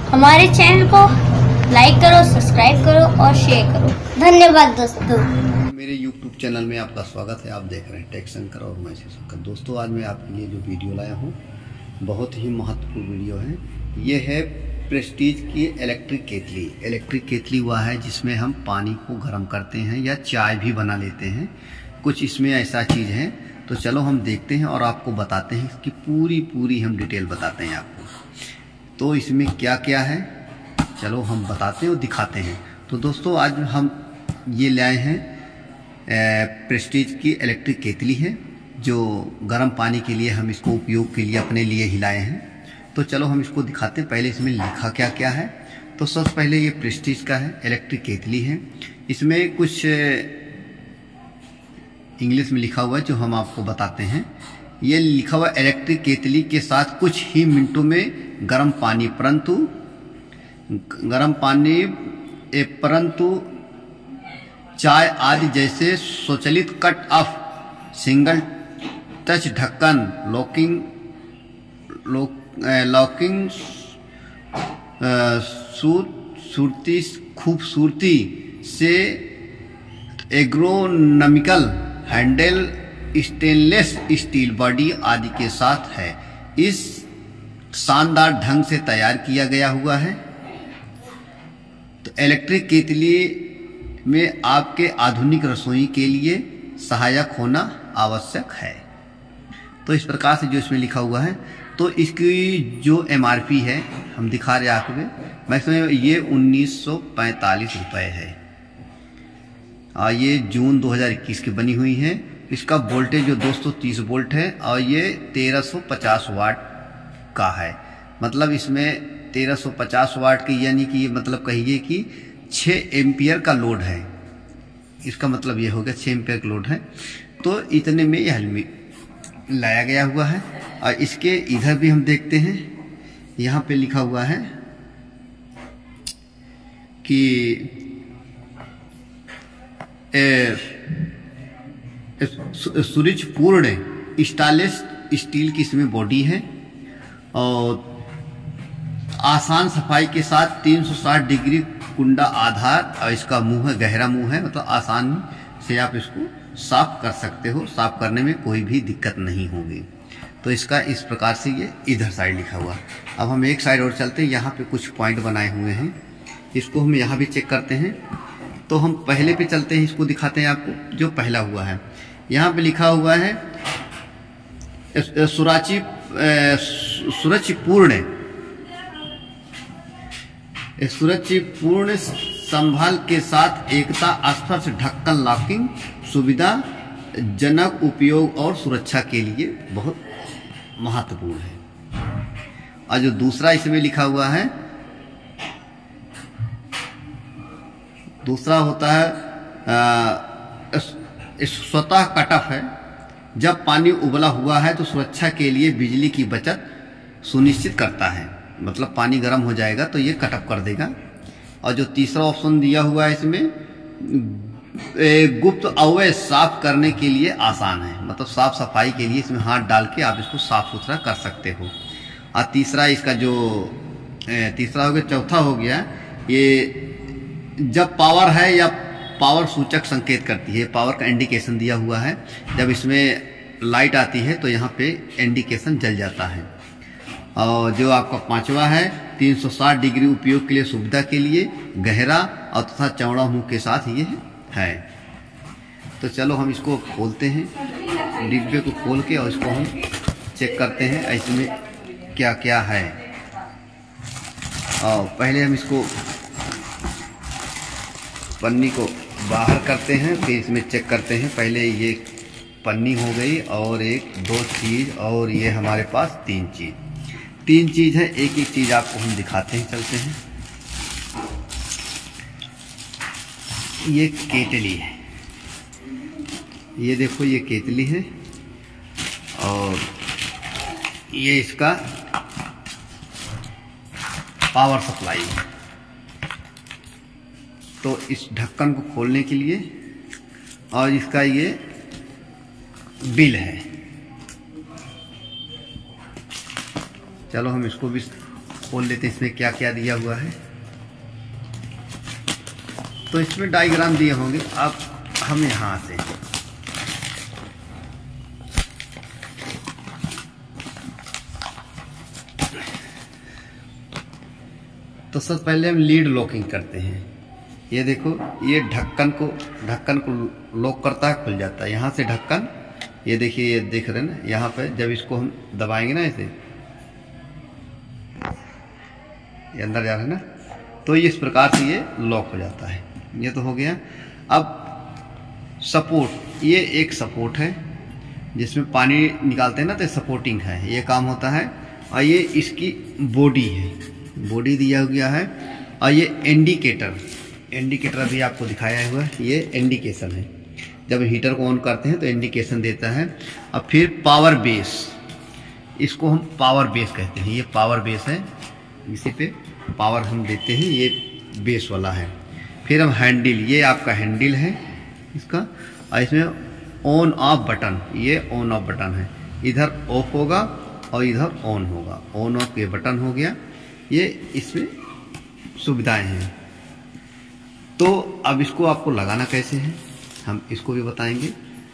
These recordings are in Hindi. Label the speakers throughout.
Speaker 1: हमारे चैनल को लाइक करो, सब्सक्राइब करो और शेयर करो। धन्यवाद दोस्तों।
Speaker 2: मेरे YouTube चैनल में आपका स्वागत है। आप देख रहे हैं टेक शंकर और मैं शंकर। दोस्तों, आज मैं आपके लिए जो वीडियो लाया हूँ बहुत ही महत्वपूर्ण वीडियो है। ये है प्रेस्टीज की इलेक्ट्रिक केतली। इलेक्ट्रिक केतली वह है जिसमें हम पानी को गर्म करते हैं या चाय भी बना लेते हैं। कुछ इसमें ऐसा चीज़ है, तो चलो हम देखते हैं और आपको बताते हैं कि पूरी हम डिटेल बताते हैं आपको। तो इसमें क्या क्या है चलो हम बताते हैं और दिखाते हैं। तो दोस्तों, आज हम ये लाए हैं प्रेस्टीज की इलेक्ट्रिक केतली है, जो गर्म पानी के लिए हम इसको उपयोग के लिए अपने लिए ही लाए हैं। तो चलो हम इसको दिखाते हैं। पहले इसमें लिखा क्या क्या है। तो सबसे पहले ये प्रेस्टीज का है, इलेक्ट्रिक केतली है। इसमें कुछ इंग्लिश में लिखा हुआ है जो हम आपको बताते हैं। ये लिखा हुआ इलेक्ट्रिक केतली के साथ कुछ ही मिनटों में गर्म पानी परंतु चाय आदि जैसे स्वचालित कट ऑफ, सिंगल टच ढक्कन, लॉकिंग खूबसूरती से ergonomical handle, stainless steel body आदि के साथ है। इस शानदार ढंग से तैयार किया गया हुआ है। तो इलेक्ट्रिक केतली में आपके आधुनिक रसोई के लिए सहायक होना आवश्यक है। तो इस प्रकार से जो इसमें लिखा हुआ है। तो इसकी जो MRP है हम दिखा रहे हैं आपको। मैक्सिमम ये 1945 रुपये है। ये जून 2021 की बनी हुई है। इसका वोल्टेज जो 230 वोल्ट है और ये 1350 वाट का है। मतलब इसमें 1350 वाट की, यानी कि ये मतलब कहिए कि 6 एम्पियर का लोड है। इसका मतलब ये हो गया 6 एम्पियर का लोड है। तो इतने में यह लाया गया हुआ है। और इसके इधर भी हम देखते हैं, यहाँ पे लिखा हुआ है कि सूरजपूर्ण स्टेनलेस स्टील की इसमें बॉडी है और आसान सफाई के साथ 360 डिग्री कुंडा आधार, और इसका मुंह है, गहरा मुंह है, मतलब आसान से आप इसको साफ कर सकते हो। साफ करने में कोई भी दिक्कत नहीं होगी। तो इसका इस प्रकार से ये इधर साइड लिखा हुआ। अब हम एक साइड और चलते हैं। यहाँ पे कुछ पॉइंट बनाए हुए हैं, इसको हम यहाँ भी चेक करते हैं। तो हम पहले पे चलते हैं, इसको दिखाते हैं आपको। जो पहला हुआ है, यहाँ पे लिखा हुआ है सुरक्षितपूर्ण संभाल के साथ एकता स्पर्श ढक्कन, लॉकिंग सुविधाजनक उपयोग और सुरक्षा के लिए बहुत महत्वपूर्ण है। और जो दूसरा इसमें लिखा हुआ है, दूसरा होता है स्वतः कटऑफ है। जब पानी उबला हुआ है तो सुरक्षा के लिए बिजली की बचत सुनिश्चित करता है। मतलब पानी गर्म हो जाएगा तो ये कटऑफ कर देगा। और जो तीसरा ऑप्शन दिया हुआ है इसमें, गुप्त अवयव साफ करने के लिए आसान है। मतलब साफ सफाई के लिए इसमें हाथ डाल के आप इसको साफ सुथरा कर सकते हो। और तीसरा इसका जो तीसरा हो गया, चौथा हो गया ये जब पावर है या पावर सूचक संकेत करती है। पावर का इंडिकेशन दिया हुआ है। जब इसमें लाइट आती है तो यहाँ पे इंडिकेशन जल जाता है। और जो आपका पांचवा है, 360 डिग्री उपयोग के लिए, सुविधा के लिए, गहरा और तथा चौड़ा मुंह के साथ ये है। तो चलो हम इसको खोलते हैं, डिब्बे को खोल के, और इसको हम चेक करते हैं इसमें क्या क्या है। और पहले हम इसको पन्नी को बाहर करते हैं, फिर इसमें चेक करते हैं। पहले ये पन्नी हो गई और एक दो चीज़, और ये हमारे पास तीन चीज़ है। एक एक चीज़ आपको हम दिखाते हैं, चलते हैं। ये केतली है, ये देखो ये केतली है और ये इसका पावर सप्लाई है। तो इस ढक्कन को खोलने के लिए, और इसका ये बिल है। चलो हम इसको भी खोल लेते हैं इसमें क्या क्या दिया हुआ है। तो इसमें डायग्राम दिए होंगे, अब हम यहाँ से तो सबसे पहले हम लीड लॉकिंग करते हैं। ये देखो, ये ढक्कन को लॉक करता है, खुल जाता है। यहाँ से ढक्कन, ये देखिए, ये देख रहे हैं ना, यहाँ पे जब इसको हम दबाएंगे ना, ऐसे ये अंदर जा रहा है ना, तो इस प्रकार से ये लॉक हो जाता है। ये तो हो गया। अब सपोर्ट, ये एक सपोर्ट है जिसमें पानी निकालते हैं ना, तो सपोर्टिंग है, ये काम होता है। और ये इसकी बॉडी है, बॉडी दिया गया है। और ये इंडिकेटर अभी आपको दिखाया हुआ है, ये इंडिकेशन है। जब हीटर को ऑन करते हैं तो इंडिकेशन देता है। अब फिर पावर बेस, इसको हम पावर बेस कहते हैं। ये पावर बेस है, इसी पे पावर हम देते हैं, ये बेस वाला है। फिर हम हैंडल, ये आपका हैंडल है इसका। और इसमें ऑन ऑफ बटन, ये ऑन ऑफ बटन है, इधर ऑफ होगा और इधर ऑन होगा। ऑन ऑफ ये बटन हो गया, ये इसमें सुविधाएं हैं। तो अब इसको आपको लगाना कैसे है, हम इसको भी बताएंगे।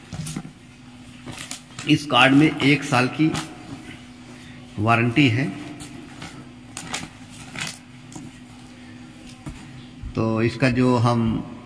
Speaker 2: इस कार्ड में 1 साल की वारंटी है। तो इसका जो हम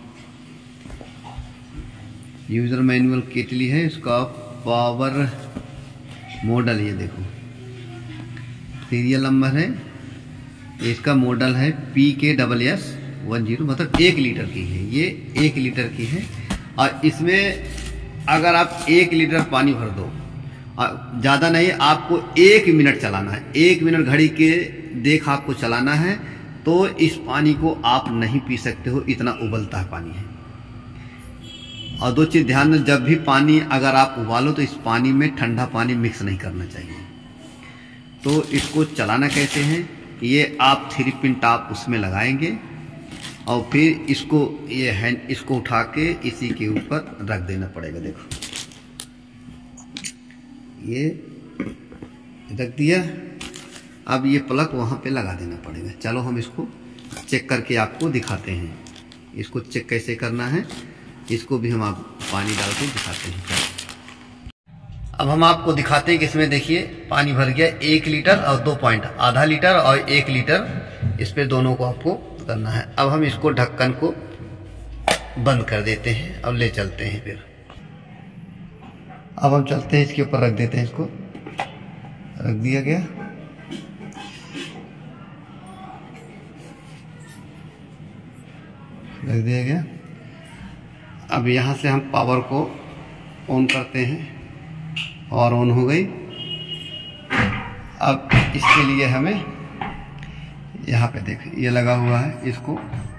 Speaker 2: यूजर मैनुअल केटली है, इसका पावर मॉडल, ये देखो सीरियल नंबर है, इसका मॉडल है PKSS10, मतलब 1 लीटर की है। ये 1 लीटर की है। और इसमें अगर आप 1 लीटर पानी भर दो, ज़्यादा नहीं, आपको 1 मिनट चलाना है, 1 मिनट घड़ी के देख आपको चलाना है। तो इस पानी को आप नहीं पी सकते हो, इतना उबलता है पानी है। और 2 चीज़ ध्यान में, जब भी पानी अगर आप उबालो तो इस पानी में ठंडा पानी मिक्स नहीं करना चाहिए। तो इसको चलाना कैसे है, ये आप 3 पिन टॉप उसमें लगाएंगे और फिर इसको ये हैंड, इसको उठा के इसी के ऊपर रख देना पड़ेगा। देखो ये रख दिया। अब ये प्लग वहाँ पे लगा देना पड़ेगा। चलो हम इसको चेक करके आपको दिखाते हैं। इसको चेक कैसे करना है, इसको भी हम आप पानी डाल के दिखाते हैं। अब हम आपको दिखाते हैं कि इसमें देखिए पानी भर गया 1 लीटर और 2 पॉइंट, आधा लीटर और 1 लीटर, इस पे दोनों को आपको करना है। अब हम इसको ढक्कन को बंद कर देते हैं। अब ले चलते हैं, फिर अब हम चलते हैं, इसके ऊपर रख देते हैं। इसको रख दिया गया। रख दिया गया। अब यहाँ से हम पावर को ऑन करते हैं और ऑन हो गई। अब इसके लिए हमें यहाँ पे देखिए ये लगा हुआ है, इसको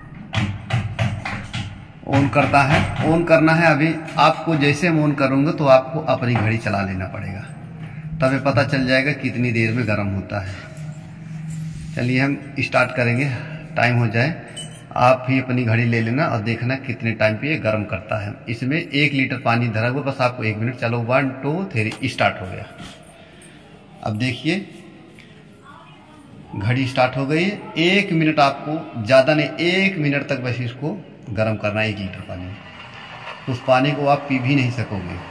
Speaker 2: ऑन करता है, ऑन करना है। अभी आपको जैसे हम ऑन करूँगा तो आपको अपनी घड़ी चला लेना पड़ेगा, तब पता चल जाएगा कितनी देर में गर्म होता है। चलिए हम स्टार्ट करेंगे, टाइम हो जाए आप भी अपनी घड़ी ले लेना और देखना कितने टाइम पे ये गर्म करता है। इसमें 1 लीटर पानी धरा हुआ, बस आपको 1 मिनट। चलो 1 2 3 स्टार्ट हो गया। अब देखिए घड़ी स्टार्ट हो गई है। 1 मिनट, आपको ज़्यादा नहीं, 1 मिनट तक बस इसको गर्म करना है। 1 लीटर पानी, उस पानी को आप पी भी नहीं सकोगे।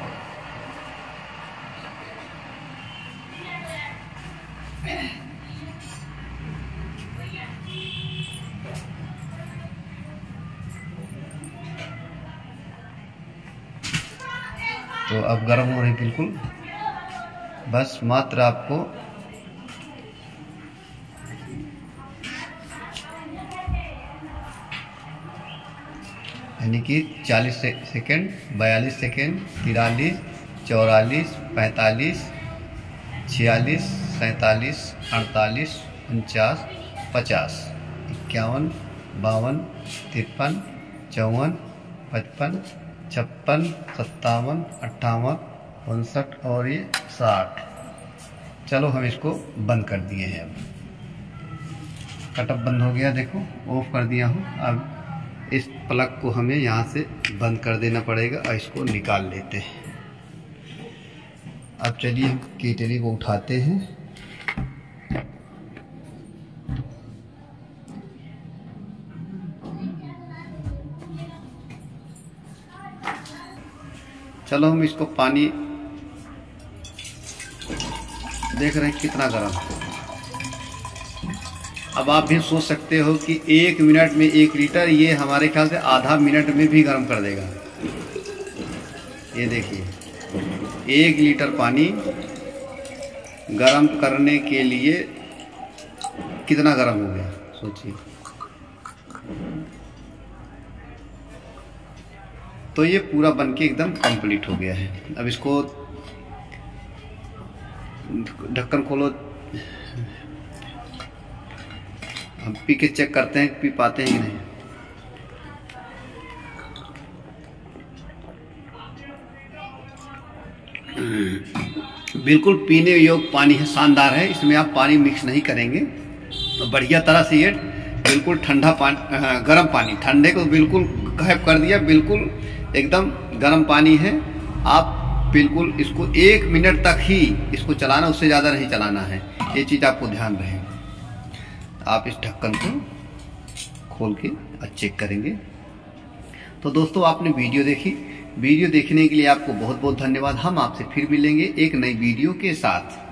Speaker 2: तो अब गर्म हो रही बिल्कुल, बस मात्र आपको यानी कि 40 सेकेंड, 42 सेकेंड, 43, 44, 45, 46, 47, 48, 49, 50, 51, 52, 53, 54, 55, 56, 57, 58, 59 और ये 60। चलो हम इसको बंद कर दिए हैं। अब कटअप बंद हो गया, देखो ऑफ कर दिया हूँ। अब इस प्लग को हमें यहाँ से बंद कर देना पड़ेगा और इसको निकाल लेते हैं। अब चलिए हम केटली को उठाते हैं। चलो हम इसको पानी देख रहे हैं कितना गर्म है। अब आप भी सोच सकते हो कि 1 मिनट में 1 लीटर, ये हमारे ख्याल से आधा मिनट में भी गर्म कर देगा। ये देखिए 1 लीटर पानी गर्म करने के लिए कितना गर्म हो गया, सोचिए। तो ये पूरा बनके एकदम कंप्लीट हो गया है। अब इसको ढक्कन खोलो, हम पी के चेक करते हैं पी पाते हैं कि नहीं। बिल्कुल पीने योग्य पानी है, शानदार है। इसमें आप पानी मिक्स नहीं करेंगे तो बढ़िया तरह से ये बिल्कुल ठंडा पानी, गर्म पानी, ठंडे को बिल्कुल गायब कर दिया। बिल्कुल एकदम गर्म पानी है। आप बिल्कुल इसको 1 मिनट तक ही इसको चलाना, उससे ज़्यादा नहीं चलाना है। ये चीज़ आपको ध्यान रहे। आप इस ढक्कन को खोल के चेक करेंगे। तो दोस्तों आपने वीडियो देखी, वीडियो देखने के लिए आपको बहुत बहुत धन्यवाद। हम आपसे फिर मिलेंगे एक नई वीडियो के साथ।